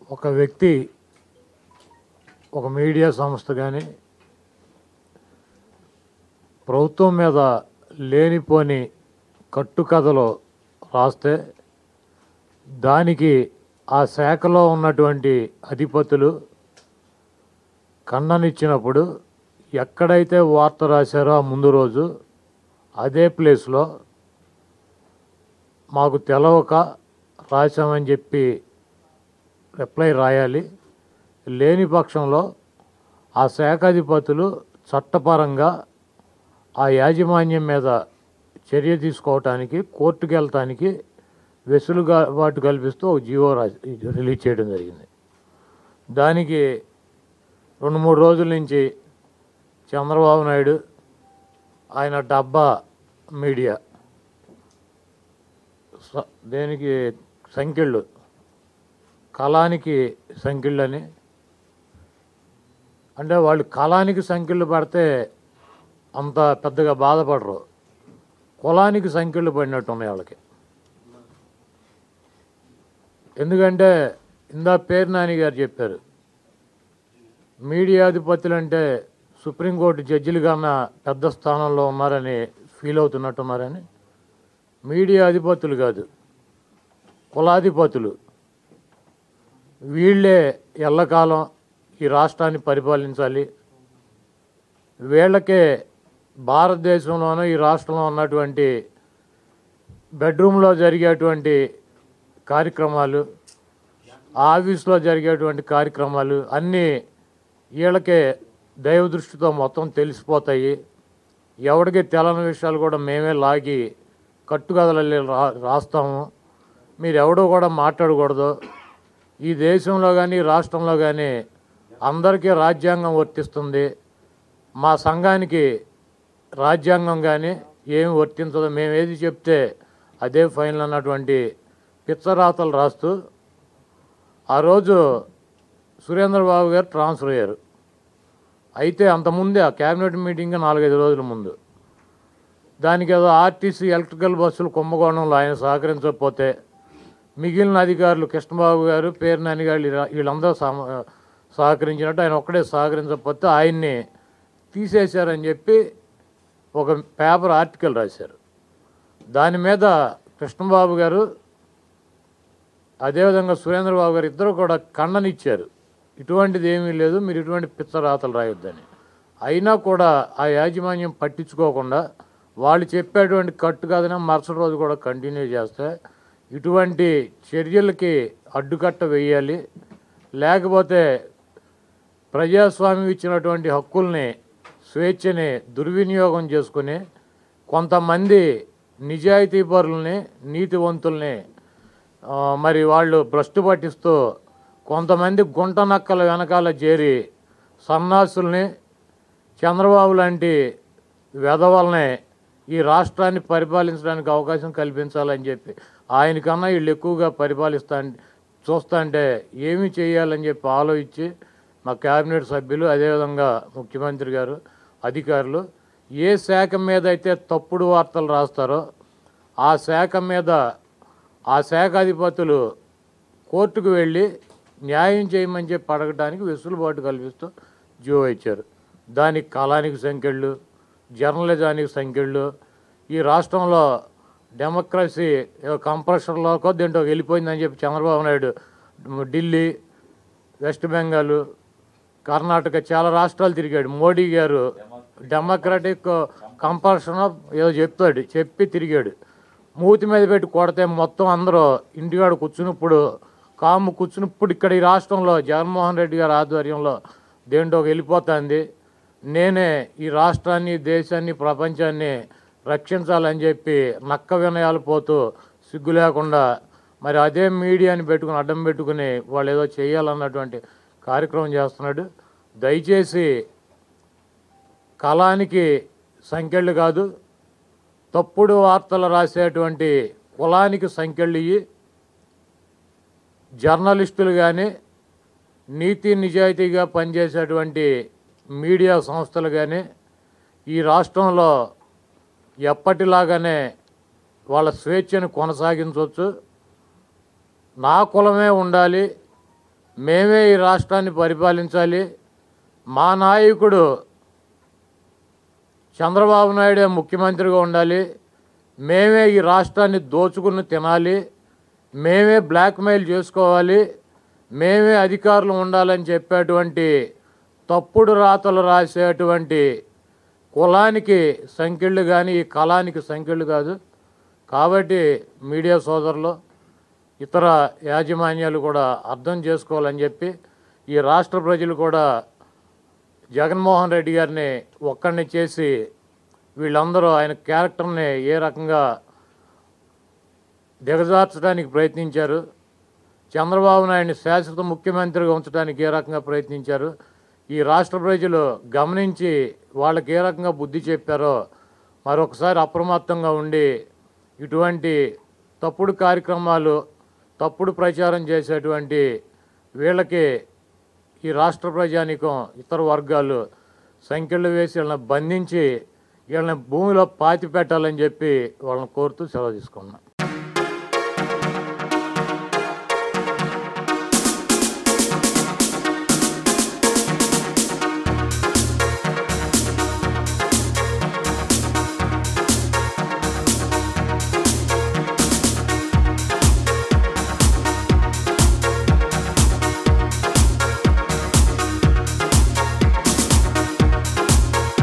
ఒక వ్యక్తి ఒక మీడియా సంస్థ కానీ ప్రభుత్వం మీద లేనిపోని కట్టుకథలు రాస్తే దానికి ఆ శాఖలో ఉన్నటువంటి అధిపతులు ఖండనిచ్చినప్పుడు ఎక్కడైతే వార్త రాశారో ఆ ముందు రోజు అదే ప్లేస్లో మాకు తెలవక రాశామని చెప్పి రిప్లై రాయాలి. లేని పక్షంలో ఆ శాఖాధిపతులు చట్టపరంగా ఆ యాజమాన్యం మీద చర్య తీసుకోవటానికి కోర్టుకు వెళ్ళటానికి వెసులుబాటు కల్పిస్తూ ఒక జీవో రిలీజ్ చేయడం జరిగింది. దానికి 2-3 రోజుల నుంచి చంద్రబాబు నాయుడు ఆయన డబ్బా మీడియా దేనికి సంఖ్యళ్ళు కళానికి సంఖ్యళ్ళని అంటే వాళ్ళు కళానికి సంఖ్యలు పడితే అంత పెద్దగా బాధపడరు, కులానికి సంఖ్యలు పడినట్టు ఉన్నాయి వాళ్ళకి. ఎందుకంటే పేరు నాని గారు చెప్పారు, మీడియా అధిపతులు అంటే సుప్రీంకోర్టు జడ్జిలు కన్నా పెద్ద స్థానంలో ఉన్నారని ఫీల్ అవుతున్నట్టున్నారని. మీడియా అధిపతులు కాదు, కులాధిపతులు. వీళ్ళే ఎల్లకాలం ఈ రాష్ట్రాన్ని పరిపాలించాలి. వీళ్ళకే భారతదేశంలోనూ ఈ రాష్ట్రంలో ఉన్నటువంటి బెడ్రూమ్లో జరిగేటువంటి కార్యక్రమాలు, ఆఫీస్లో జరిగేటువంటి కార్యక్రమాలు అన్నీ వీళ్ళకే దైవ దృష్టితో మొత్తం తెలిసిపోతాయి. ఎవరికి తెలని విషయాలు కూడా మేమే లాగి కట్టుకథలు రాస్తాము, మీరు ఎవడో కూడా మాట్లాడకూడదు. ఈ దేశంలో కానీ రాష్ట్రంలో కానీ అందరికీ రాజ్యాంగం వర్తిస్తుంది, మా సంఘానికి రాజ్యాంగం కానీ ఏమి వర్తించదు, మేము ఏది చెప్తే అదే ఫైనల్ అన్నటువంటి పిచ్చరాతలు రాస్తూ ఆ రోజు సురేంద్రబాబు గారు ట్రాన్స్ఫర్ అయ్యారు. అయితే అంతకుముందే ఆ క్యాబినెట్ మీటింగ్ 4-5 రోజుల ముందు దానికి ఏదో ఆర్టీసీ ఎలక్ట్రికల్ బస్సులు కుంభకోణంలో ఆయన సహకరించకపోతే మిగిలిన అధికారులు కృష్ణబాబు గారు, పేరు నాని గారు వీళ్ళందరూ సహకరించినట్టు ఆయన ఒక్కడే సహకరించకపోతే ఆయన్ని తీసేశారని చెప్పి ఒక పేపర్ ఆర్టికల్ రాశారు. దాని మీద కృష్ణబాబు గారు అదేవిధంగా సురేంద్రబాబు గారు ఇద్దరు కూడా ఖండనిచ్చారు, ఇటువంటిది ఏమీ లేదు, మీరు ఇటువంటి పిచ్చరాతలు రాయొద్దని. అయినా కూడా ఆ యాజమాన్యం పట్టించుకోకుండా వాళ్ళు చెప్పేటువంటి కట్టుకథనే మరుసటి రోజు కూడా కంటిన్యూ చేస్తే ఇటువంటి చర్యలకి అడ్డుకట్ట వేయాలి. లేకపోతే ప్రజాస్వామ్యం ఇచ్చినటువంటి హక్కుల్ని, స్వేచ్ఛని దుర్వినియోగం చేసుకుని కొంతమంది నిజాయితీపరుల్ని, నీతివంతుల్ని మరి వాళ్ళు భ్రష్టు పట్టిస్తూ కొంతమంది గుంట నక్కల వెనకాల చేరి సన్నాసుల్ని, చంద్రబాబు లాంటి వెధవల్ని ఈ రాష్ట్రాన్ని పరిపాలించడానికి అవకాశం కల్పించాలని చెప్పి ఆయనకన్నా వీళ్ళు ఎక్కువగా చూస్తుంటే ఏమి చేయాలని చెప్పి ఆలోచించి మా క్యాబినెట్ సభ్యులు అదేవిధంగా ముఖ్యమంత్రి గారు, అధికారులు ఏ శాఖ మీద అయితే తప్పుడు వార్తలు రాస్తారో ఆ శాఖ మీద ఆ శాఖ అధిపతులు కోర్టుకు వెళ్ళి న్యాయం చేయమని చెప్పి అడగడానికి వెసులుబాటు కల్పిస్తూ జీవో ఇచ్చారు. దానికి కాలానికి సంఖ్యళ్ళు, జర్నలిజానికి సంఖ్యళ్ళు. ఈ రాష్ట్రంలో డెమోక్రసీ కంప్రెషన్లోకో దీంట్లో వెళ్ళిపోయిందని చెప్పి చంద్రబాబు నాయుడు ఢిల్లీ, వెస్ట్ బెంగాల్, కర్ణాటక చాలా రాష్ట్రాలు తిరిగాడు. మోడీ గారు డెమోక్రటిక్ కంపల్షన్ ఏదో చెప్పి తిరిగాడు. మూతి మీద పెట్టి కొడితే మొత్తం అందరూ ఇంటికాడ కూర్చున్నప్పుడు ఇక్కడ ఈ రాష్ట్రంలో జగన్మోహన్ రెడ్డి గారి ఆధ్వర్యంలో దేంట్లోకి వెళ్ళిపోతుంది. నేనే ఈ రాష్ట్రాన్ని, దేశాన్ని, ప్రపంచాన్ని రక్షించాలని చెప్పి నక్క వినయాలు పోతూ సిగ్గు లేకుండా మరి అదే మీడియాని పెట్టుకుని అడ్డం పెట్టుకుని వాళ్ళు ఏదో చేయాలన్నటువంటి కార్యక్రమం చేస్తున్నాడు. దయచేసి కళానికి సంఖ్యలు కాదు, తప్పుడు వార్తలు రాసేటువంటి కులానికి సంఖ్యలు ఇయ్యి, జర్నలిస్టులు కానీ నీతి నిజాయితీగా పనిచేసేటువంటి మీడియా సంస్థలు కానీ ఈ రాష్ట్రంలో ఎప్పటిలాగానే వాళ్ళ స్వేచ్ఛను కొనసాగించవచ్చు. నా కులమే ఉండాలి, మేమే ఈ రాష్ట్రాన్ని పరిపాలించాలి, మా నాయకుడు చంద్రబాబు నాయుడే ముఖ్యమంత్రిగా ఉండాలి, మేమే ఈ రాష్ట్రాన్ని దోచుకుని తినాలి, మేమే బ్లాక్మెయిల్ చేసుకోవాలి, మేమే అధికారులు ఉండాలని చెప్పేటువంటి తప్పుడు రాతలు రాసేటువంటి కులానికి సంఖ్యలు కానీ ఈ కళానికి సంఖ్యలు కాదు. కాబట్టి మీడియా సోదరులు, ఇతర యాజమాన్యాలు కూడా అర్థం చేసుకోవాలని చెప్పి ఈ రాష్ట్ర ప్రజలు కూడా జగన్మోహన్ రెడ్డి గారిని ఒక్కడిని చేసి వీళ్ళందరూ ఆయన క్యారెక్టర్ని ఏ రకంగా దిగజార్చడానికి ప్రయత్నించారు, చంద్రబాబు నాయుడిని శాశ్వత ముఖ్యమంత్రిగా ఉంచడానికి ఏ రకంగా ప్రయత్నించారు, ఈ రాష్ట్ర ప్రజలు గమనించి వాళ్ళకి ఏ రకంగా బుద్ధి చెప్పారో మరొకసారి అప్రమత్తంగా ఉండి ఇటువంటి తప్పుడు కార్యక్రమాలు, తప్పుడు ప్రచారం చేసేటువంటి వీళ్ళకి ఈ రాష్ట్ర ప్రజానీకం ఇతర వర్గాలు సంఖ్యలు వేసి వీళ్ళని బంధించి వీళ్ళని భూమిలో పాతి పెట్టాలని చెప్పి వాళ్ళని కోరుతూ సెలవు తీసుకున్నాం.